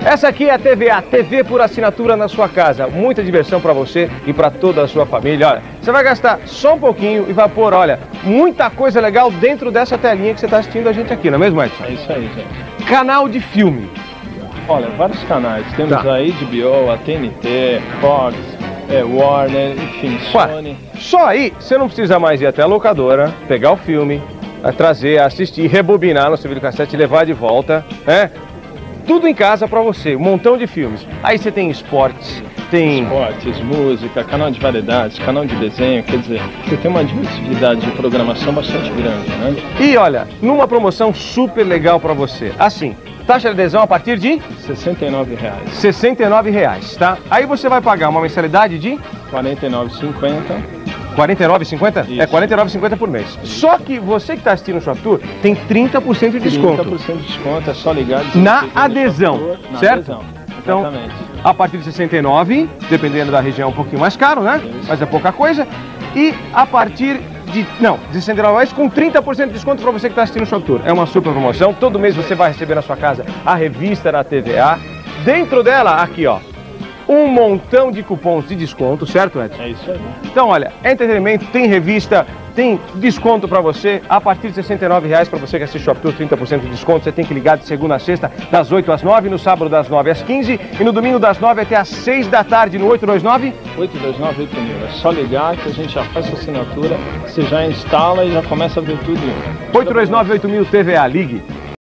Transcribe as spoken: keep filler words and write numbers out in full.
Essa aqui é a T V A, T V por assinatura na sua casa. Muita diversão para você e para toda a sua família. Olha, você vai gastar só um pouquinho e vai pôr, olha, muita coisa legal dentro dessa telinha que você está assistindo a gente aqui, não é mesmo, Edson? É isso aí, gente. Canal de filme. Olha, vários canais. Temos Tá. a H B O, a T N T, Fox, é, Warner, enfim, Sony. Ué, só aí você não precisa mais ir até a locadora, pegar o filme, trazer, assistir, rebobinar no seu videocassete e levar de volta, né? Tudo em casa pra você, um montão de filmes. Aí você tem esportes, tem... Esportes, música, canal de variedades, canal de desenho, quer dizer, você tem uma diversidade de programação bastante grande, né? E olha, numa promoção super legal pra você. Assim, taxa de adesão a partir de sessenta e nove reais. sessenta e nove reais, tá? Aí você vai pagar uma mensalidade de quarenta e nove reais e cinquenta centavos. quarenta e nove reais e cinquenta centavos? Isso. É quarenta e nove reais e cinquenta centavos por mês. Só que você que está assistindo o Shop Tour tem trinta por cento de desconto. trinta por cento de desconto, é só ligar. dizer Na que tem adesão, no Shop Tour, na certo? adesão. Então, Exatamente. a partir de sessenta e nove reais, dependendo da região, um pouquinho mais caro, né? Isso. Mas é pouca coisa. E a partir de, não, de sessenta e nove reais com trinta por cento de desconto para você que está assistindo o Shop Tour. É uma super promoção. Todo mês você vai receber na sua casa a revista da T V A. Dentro dela, aqui ó, um montão de cupons de desconto, certo, Edson? É isso aí. Então, olha, é entretenimento, tem revista, tem desconto pra você, a partir de sessenta e nove reais para você que assiste Shop Tour, trinta por cento de desconto. Você tem que ligar de segunda a sexta, das oito às nove, no sábado das nove às quinze e no domingo das nove até às seis da tarde no oito dois nove. oito dois nove oito mil. É só ligar que a gente já faz a assinatura, você já instala e já começa a ver tudo. oito dois nove oito mil T V A, ligue.